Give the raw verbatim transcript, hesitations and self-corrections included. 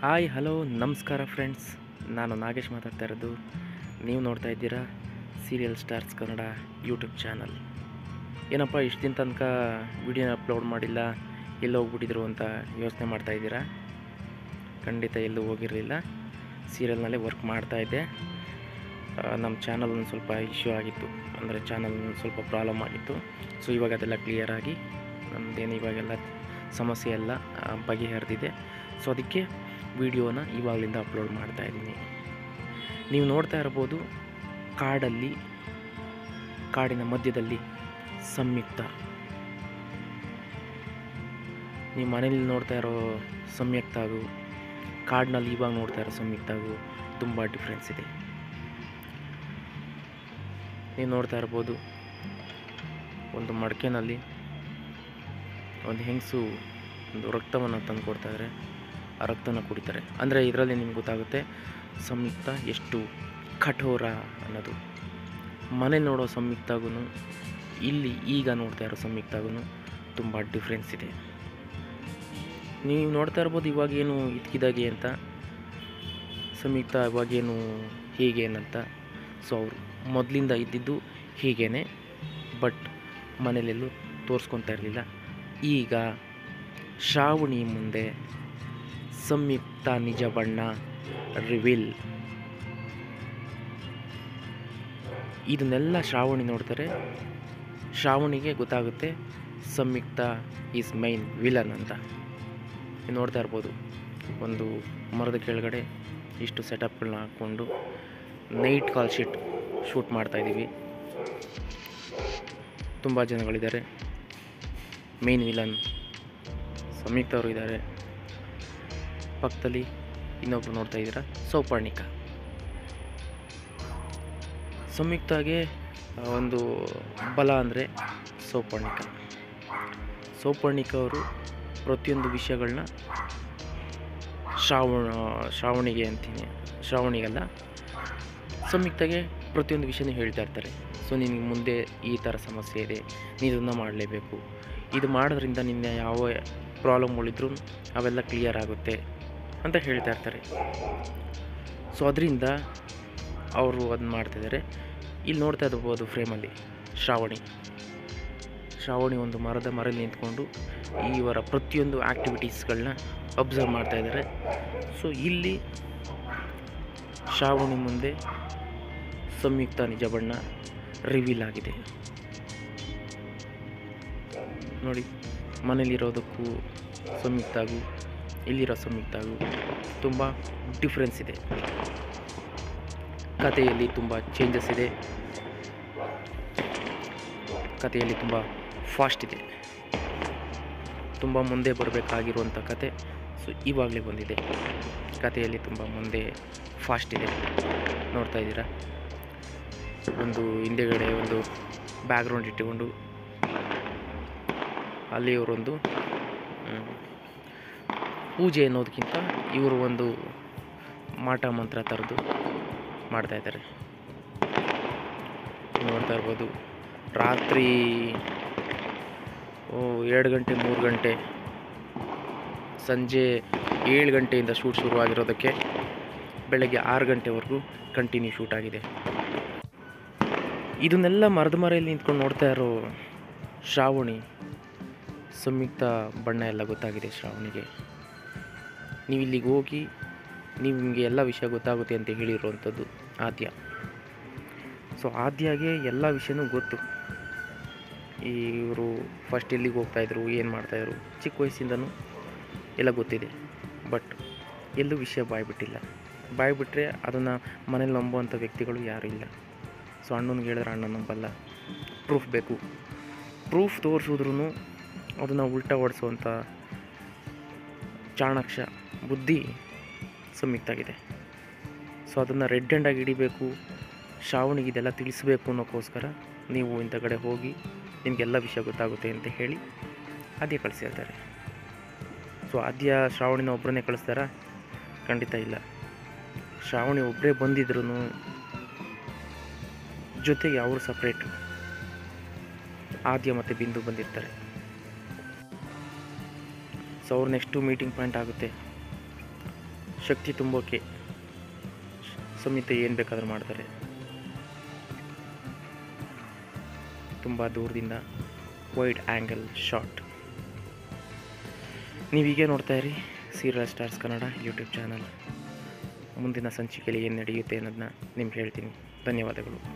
Hi hello ನಮಸ್ಕಾರ friends. ನಾನು ನಾಗೇಶ್ ಮಾತಾಡ್ತಾ ಇರೋದು. ನೀವು ನೋಡ್ತಾ ಇದ್ದೀರಾ serial stars Kannada YouTube channel. ಏನಪ್ಪ ಇಷ್ಟು ದಿನ ತನಕ ವಿಡಿಯೋನ ಅಪ್ಲೋಡ್ ಮಾಡಿಲ್ಲ, ಎಲ್ಲೋ ಹೋಗ್ಬಿಟ್ಟಿದ್ರು ಅಂತ ಯೋಚನೆ ಮಾಡ್ತಾ ಇದ್ದೀರಾ? ಖಂಡಿತ ಎಲ್ಲೂ ಹೋಗಿರಲಿಲ್ಲ, ಸೀರಿಯಲ್ನಲ್ಲೇ ವರ್ಕ್ ಮಾಡ್ತಾಯಿದ್ದೆ. ನಮ್ಮ ಚಾನಲ್ ಒಂದು ಸ್ವಲ್ಪ ಇಶ್ಯೂ ಆಗಿತ್ತು, ಅಂದರೆ ಚಾನಲ್ ಸ್ವಲ್ಪ ಪ್ರಾಬ್ಲಮ್ ಆಗಿತ್ತು. ಸೊ ಇವಾಗ ಅದೆಲ್ಲ ಕ್ಲಿಯರ್ ಆಗಿ ನಮ್ಮದೇನು ಇವಾಗೆಲ್ಲ ಸಮಸ್ಯೆ ಎಲ್ಲ ಬಗೆಹರಿದಿದೆ. ಸೊ ಅದಕ್ಕೆ ವಿಡಿಯೋನ ಇವಾಗಲಿಂದ ಅಪ್ಲೋಡ್ ಮಾಡ್ತಾಯಿದ್ದೀನಿ. ನೀವು ನೋಡ್ತಾ ಇರ್ಬೋದು, ಕಾಡಲ್ಲಿ ಕಾಡಿನ ಮಧ್ಯದಲ್ಲಿ ಸಂಯುಕ್ತ. ನೀವು ಮನೇಲಿ ನೋಡ್ತಾ ಇರೋ ಸಂಯುಕ್ತ ಹಾಗೂ ಕಾಡಿನಲ್ಲಿ ಇವಾಗ ನೋಡ್ತಾ ಇರೋ ಸಂಯುಕ್ತ ಹಾಗೂ ತುಂಬ ಡಿಫ್ರೆನ್ಸ್ ಇದೆ. ನೀವು ನೋಡ್ತಾ ಇರ್ಬೋದು, ಒಂದು ಮಡಕೆನಲ್ಲಿ ಒಂದು ಹೆಂಗಸು ಒಂದು ರಕ್ತವನ್ನು ತಂದು ಕೊಡ್ತಾಯಿದ್ದಾರೆ. ಆ ರಕ್ತನ ಕುಡಿತಾರೆ. ಅಂದರೆ ಇದರಲ್ಲಿ ನಿಮ್ಗೆ ಗೊತ್ತಾಗುತ್ತೆ ಸಂಯುಕ್ತ ಎಷ್ಟು ಕಠೋರ ಅನ್ನೋದು. ಮನೆ ನೋಡೋ ಸಂಯುಕ್ತಗೂ ಇಲ್ಲಿ ಈಗ ನೋಡ್ತಾ ಇರೋ ಸಂಯುಕ್ತಗೂ ತುಂಬ ಡಿಫ್ರೆನ್ಸ್ ಇದೆ. ನೀವು ನೋಡ್ತಾ ಇರ್ಬೋದು ಇವಾಗೇನು ಇದ್ಕಿದಾಗೆ ಅಂತ, ಸಂಯುಕ್ತ ಇವಾಗೇನು ಹೀಗೇನಂತ. ಸೊ ಅವರು ಮೊದಲಿಂದ ಇದ್ದಿದ್ದು ಹೀಗೇ, ಬಟ್ ಮನೇಲೆಲ್ಲೂ ತೋರಿಸ್ಕೊತಾ ಇರಲಿಲ್ಲ. ಈಗ ಶ್ರಾವಣಿ ಮುಂದೆ ಸಂಯುಕ್ತ ನಿಜ ಬಣ್ಣ ರಿವೀಲ್. ಇದನ್ನೆಲ್ಲ ಶ್ರಾವಣಿ ನೋಡ್ತಾರೆ. ಶ್ರಾವಣಿಗೆ ಗೊತ್ತಾಗುತ್ತೆ ಸಂಯುಕ್ತ ಈಸ್ ಮೈನ್ ವಿಲನ್ ಅಂತ. ನೀವು ನೋಡ್ತಾ ಇರ್ಬೋದು, ಒಂದು ಮರದ ಕೆಳಗಡೆ ಇಷ್ಟು ಸೆಟಪ್ಗಳನ್ನ ಹಾಕ್ಕೊಂಡು ನೈಟ್ ಕಾಲ್ ಶೀಟ್ ಶೂಟ್ ಮಾಡ್ತಾಯಿದ್ದೀವಿ. ತುಂಬ ಜನಗಳಿದ್ದಾರೆ. ಮೇನ್ ವಿಲನ್ ಸಂಯುಕ್ತ ಅವರು ಇದ್ದಾರೆ. ಪಕ್ಕದಲ್ಲಿ ಇನ್ನೊಬ್ರು ನೋಡ್ತಾ ಇದ್ದೀರಾ, ಸೌಪರ್ಣಿಕ. ಸಂಯುಕ್ತಾಗೆ ಒಂದು ಬಲ ಅಂದರೆ ಸೌಪರ್ಣಿಕ. ಸೌಪರ್ಣಿಕ ಅವರು ಪ್ರತಿಯೊಂದು ವಿಷಯಗಳನ್ನ ಶ್ರಾವಣ ಶ್ರಾವಣಿಗೆ ಅಂತೀನಿ, ಶ್ರಾವಣಿಗಲ್ಲ ಸಂಯುಕ್ತಾಗೆ ಪ್ರತಿಯೊಂದು ವಿಷಯನೂ ಹೇಳ್ತಾ ಇರ್ತಾರೆ. ಸೊ ನಿನಗೆ ಮುಂದೆ ಈ ಥರ ಸಮಸ್ಯೆ ಇದೆ, ನೀನು ಇದನ್ನು ಮಾಡಲೇಬೇಕು, ಇದು ಮಾಡೋದ್ರಿಂದ ನಿನ್ನ ಯಾವ ಪ್ರಾಬ್ಲಮ್ಗಳಿದ್ರೂ ಅವೆಲ್ಲ ಕ್ಲಿಯರ್ ಆಗುತ್ತೆ ಅಂತ ಹೇಳ್ತಾ ಇರ್ತಾರೆ. ಸೊ ಅದರಿಂದ ಅವರು ಅದನ್ನ ಮಾಡ್ತಿದ್ದಾರೆ. ಇಲ್ಲಿ ನೋಡ್ತಾ ಇರ್ಬೋದು ಫ್ರೇಮಲ್ಲಿ ಶ್ರಾವಣಿ ಶ್ರಾವಣಿ ಒಂದು ಮರದ ಮರಲ್ಲಿ ನಿಂತ್ಕೊಂಡು ಇವರ ಪ್ರತಿಯೊಂದು ಆ್ಯಕ್ಟಿವಿಟೀಸ್ಗಳನ್ನ ಅಬ್ಸರ್ವ್ ಮಾಡ್ತಾಯಿದ್ದಾರೆ. ಸೊ ಇಲ್ಲಿ ಶ್ರಾವಣಿ ಮುಂದೆ ಸಂಯುಕ್ತ ನಿಜ ಬಣ್ಣ ರಿವೀಲ್ ಆಗಿದೆ. ನೋಡಿ, ಮನೇಲಿರೋದಕ್ಕೂ ಸಂಯುಕ್ತಾಗೂ ಇಲ್ಲಿರೋ ಸಂಯುಕ್ತಾಗೂ ತುಂಬ ಡಿಫ್ರೆನ್ಸ್ ಇದೆ. ಕಥೆಯಲ್ಲಿ ತುಂಬ ಚೇಂಜಸ್ ಇದೆ. ಕಥೆಯಲ್ಲಿ ತುಂಬ ಫಾಸ್ಟ್ ಇದೆ. ತುಂಬ ಮುಂದೆ ಬರಬೇಕಾಗಿರುವಂಥ ಕತೆ ಸೊ ಇವಾಗಲೇ ಬಂದಿದೆ. ಕಥೆಯಲ್ಲಿ ತುಂಬ ಮುಂದೆ ಫಾಸ್ಟ್ ಇದೆ. ನೋಡ್ತಾ ಇದ್ದೀರಾ, ಒಂದು ಹಿಂದೆಗಡೆ ಒಂದು ಬ್ಯಾಕ್ಗ್ರೌಂಡ್ ಇಟ್ಟುಕೊಂಡು ಅಲ್ಲಿ ಇವರೊಂದು ಪೂಜೆ ಅನ್ನೋದಕ್ಕಿಂತ ಇವರು ಒಂದು ಮಾಟ ಮಂತ್ರ ಥರದ್ದು ಮಾಡ್ತಾಯಿದ್ದಾರೆ. ನೋಡ್ತಾ ಇರ್ಬೋದು, ರಾತ್ರಿ ಎರಡು ಗಂಟೆ ಮೂರು ಗಂಟೆ ಸಂಜೆ ಏಳು ಗಂಟೆಯಿಂದ ಶೂಟ್ ಶುರುವಾಗಿರೋದಕ್ಕೆ ಬೆಳಗ್ಗೆ ಆರು ಗಂಟೆವರೆಗೂ ಕಂಟಿನ್ಯೂ ಶೂಟ್ ಆಗಿದೆ. ಇದನ್ನೆಲ್ಲ ಮರದ ಮರೆಯಲ್ಲಿ ನಿಂತ್ಕೊಂಡು ನೋಡ್ತಾ ಇರೋ ಶ್ರಾವಣಿ, ಸಂಯುಕ್ತ ಬಣ್ಣ ಎಲ್ಲ ಗೊತ್ತಾಗಿದೆ ಶ್ರಾವಣಿಗೆ. ನೀವು ಇಲ್ಲಿಗೆ ಹೋಗಿ ನಿಮಗೆ ಎಲ್ಲ ವಿಷಯ ಗೊತ್ತಾಗುತ್ತೆ ಅಂತ ಹೇಳಿರುವಂಥದ್ದು ಆದ್ಯ. ಸೊ ಆದ್ಯಾಗೆ ಎಲ್ಲ ವಿಷಯನೂ ಗೊತ್ತು. ಇವರು ಫಸ್ಟ್ ಎಲ್ಲಿಗೆ ಹೋಗ್ತಾಯಿದ್ರು, ಏನು ಮಾಡ್ತಾಯಿದ್ರು, ಚಿಕ್ಕ ವಯಸ್ಸಿಂದನೂ ಎಲ್ಲ ಗೊತ್ತಿದೆ. ಬಟ್ ಎಲ್ಲೂ ವಿಷಯ ಬಾಯ್ಬಿಟ್ಟಿಲ್ಲ. ಬಾಯ್ಬಿಟ್ರೆ ಅದನ್ನು ಮನೇಲಿ ನಂಬುವಂಥ ವ್ಯಕ್ತಿಗಳು ಯಾರೂ ಇಲ್ಲ. ಸೊ ಅಣ್ಣನಿಗೆ ಹೇಳಿದ್ರೆ ಅಣ್ಣ ನಂಬಲ್ಲ, ಪ್ರೂಫ್ ಬೇಕು. ಪ್ರೂಫ್ ತೋರಿಸಿದ್ರೂ ಅದನ್ನು ಉಲ್ಟಾ ಓಡಿಸುವಂಥ ಚಾಣಾಕ್ಷ ಬುದ್ಧಿ ಸಂಯುಕ್ತಾಗಿದೆ. ಸೊ ಅದನ್ನು ರೆಡ್ ಹ್ಯಾಂಡಾಗಿ ಹಿಡಿಬೇಕು, ಶ್ರಾವಣಿಗೆ ಇದೆಲ್ಲ ತಿಳಿಸ್ಬೇಕು ಅನ್ನೋಕ್ಕೋಸ್ಕರ ನೀವು ಇಂಥ ಕಡೆ ಹೋಗಿ ನಿಮಗೆಲ್ಲ ವಿಷಯ ಗೊತ್ತಾಗುತ್ತೆ ಅಂತ ಹೇಳಿ ಆದ್ಯ ಕಳಿಸಿರ್ತಾರೆ. ಸೊ ಆದ್ಯ ಶ್ರಾವಣಿನ ಒಬ್ಬರನ್ನೇ ಕಳಿಸ್ತಾರಾ? ಖಂಡಿತ ಇಲ್ಲ. ಶ್ರಾವಣಿ ಒಬ್ಬರೇ ಬಂದಿದ್ರು ಜೊತೆಗೆ ಅವರು ಸಪ್ರೇಟು ಆದ್ಯ ಮತ್ತು ಬಿಂದು ಬಂದಿರ್ತಾರೆ. ಸೊ ಅವ್ರು ನೆಕ್ಸ್ಟು ಮೀಟಿಂಗ್ ಪಾಯಿಂಟ್ ಆಗುತ್ತೆ. ಶಕ್ತಿ ತುಂಬೋಕೆ ಸಮೇತ ಏನು ಬೇಕಾದರೂ ಮಾಡ್ತಾರೆ. ತುಂಬ ದೂರದಿಂದ ವೈಡ್ ಆ್ಯಂಗಲ್ ಶಾಟ್. ನೀವೀಗ ನೋಡ್ತಾ ಇರಿ serial stars Kannada YouTube channel. ಮುಂದಿನ ಸಂಚಿಕೆಯಲ್ಲಿ ಏನು ನಡೆಯುತ್ತೆ ಅನ್ನೋದನ್ನ ನಿಮ್ಗೆ ಹೇಳ್ತೀನಿ. ಧನ್ಯವಾದಗಳು.